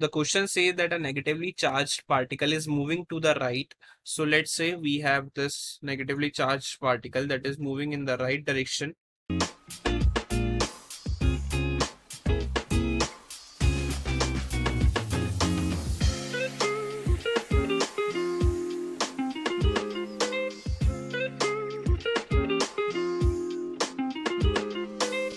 the question says that a negatively charged particle is moving to the right. So let's say we have this negatively charged particle that is moving in the right direction.